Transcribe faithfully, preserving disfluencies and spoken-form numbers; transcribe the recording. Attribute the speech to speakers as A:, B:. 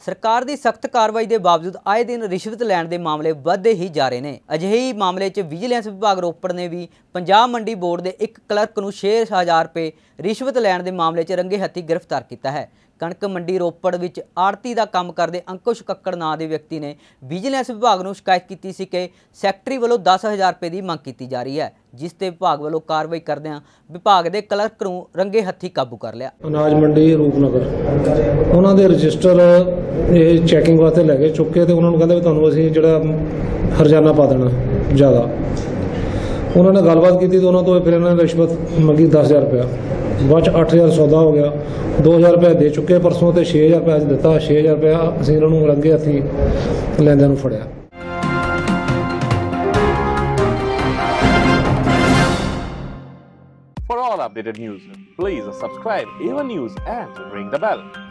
A: ਸਰਕਾਰ ਦੀ ਸਖਤ ਕਾਰਵਾਈ ਦੇ ਬਾਵਜੂਦ ਆਏ ਦਿਨ ਰਿਸ਼ਵਤ ਲੈਣ ਦੇ ਮਾਮਲੇ ਵੱਧਦੇ ਹੀ ਜਾ ਰਹੇ ਨੇ। ਅਜਿਹੇ ਹੀ ਮਾਮਲੇ 'ਚ ਵਿਜੀਲੈਂਸ ਵਿਭਾਗ ਰੋਪੜ ਨੇ ਵੀ ਪੰਜਾਬ ਮੰਡੀ ਬੋਰਡ ਦੇ ਇੱਕ ਕਲਰਕ ਨੂੰ ਛੇ ਹਜ਼ਾਰ ਰੁਪਏ ਰਿਸ਼ਵਤ ਲੈਣ ਦੇ ਮਾਮਲੇ 'ਚ ਰੰਗੇ ਹੱਥੀਂ ਗ੍ਰਿਫਤਾਰ ਕੀਤਾ ਹੈ। ਕਣਕ ਮੰਡੀ ਰੋਪੜ ਵਿੱਚ ਆੜਤੀ ਦਾ ਕੰਮ ਕਰਦੇ ਅੰਕੁਸ਼ ਕੱਕੜ ਨਾਂ ਦੇ ਵਿਅਕਤੀ ਨੇ ਵਿਜੀਲੈਂਸ ਵਿਭਾਗ ਨੂੰ ਸ਼ਿਕਾਇਤ ਕੀਤੀ ਸੀ ਕਿ ਸੈਕਟਰੀ ਵੱਲੋਂ ਦਸ ਹਜ਼ਾਰ ਰੁਪਏ ਦੀ ਮੰਗ ਕੀਤੀ ਜਾ ਰਹੀ ਹੈ, ਜਿਸ ਤੇ ਵਿਭਾਗ ਵੱਲੋਂ ਕਾਰਵਾਈ ਕਰਦਿਆਂ ਵਿਭਾਗ ਦੇ ਕਲਰਕ ਨੂੰ ਰੰਗੇ ਹੱਥੀਂ ਕਾਬੂ ਕਰ ਲਿਆ।
B: ਅਨਾਜ ਮੰਡੀ ਰੂਪਨਗਰ ਉਹਨਾਂ ਦੇ ਰਜਿਸਟਰ ਇਹ ਚੈਕਿੰਗ ਵਾਸਤੇ ਲੈ ਕੇ ਚੁੱਕੇ ਤੇ ਉਹਨਾਂ ਨੂੰ ਕਹਿੰਦੇ ਵੀ ਤੁਹਾਨੂੰ ਅਸੀਂ ਜਿਹੜਾ ਹਰਜਾਨਾ ਪਾ ਦੇਣਾ ਜ਼ਿਆਦਾ। ਉਹਨਾਂ ਨੇ ਗੱਲਬਾਤ ਕੀਤੀ ਤੇ ਉਹਨਾਂ ਤੋਂ ਫਿਰ ਇਹਨਾਂ ਨੇ ਰਿਸ਼ਵਤ ਮੰਗੀ ਦਸ ਹਜ਼ਾਰ ਰੁਪਇਆ। ਬਾਅਦ 'ਚ ਅੱਠ ਹਜ਼ਾਰ ਸੌਦਾ ਹੋ ਗਿਆ, ਦੋ ਹਜ਼ਾਰ ਰੁਪਇਆ ਦੇ ਚੁੱਕੇ ਪਰਸੋਂ ਤੇ ਛੇ ਹਜ਼ਾਰ ਰੁਪਇਆ ਅੱਜ ਦਿੱਤਾ। ਛੇ ਹਜ਼ਾਰ ਰੁਪਇਆ ਅਸੀਂ ਇਹਨਾਂ ਨੂੰ ਰੰਗੇ ਹੱਥੀਂ ਲੈਂਦਿਆਂ ਨੂੰ ਫੜਿਆ।
C: For all updated news, please subscribe A one News and ring the bell.